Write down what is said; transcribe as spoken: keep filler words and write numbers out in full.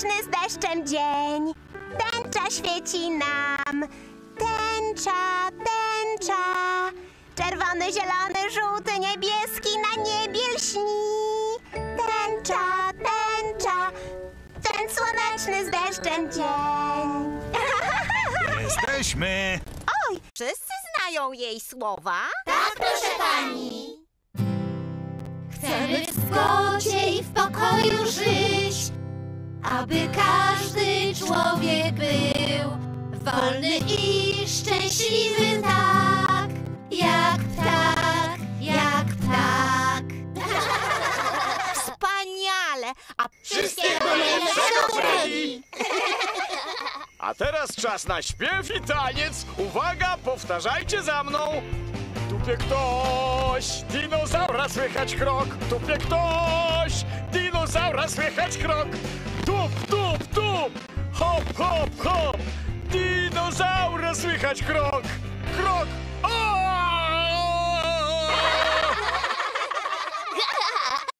słoneczny z deszczem dzień. Tęcza świeci nam. Tęcza, tęcza. Czerwony, zielony, żółty, niebieski na niebie lśni. Tęcza, tęcza. Ten słoneczny z deszczem dzień. Jesteśmy! Oj, wszyscy znają jej słowa? Tak, proszę pani. Chcemy w zgodzie i w pokoju żyć, aby każdy człowiek był wolny i szczęśliwy tak, jak ptak, jak ptak. Wspaniale! A Wszystkiego najlepszego, Freddy! A teraz czas na śpiew i taniec. Uwaga, powtarzajcie za mną. Tupie ktoś, dinozaura słychać krok. Tupie ktoś, dinozaura słychać krok. Tup, tup, tup, hop, hop, hop. Dinozaura słychać krok.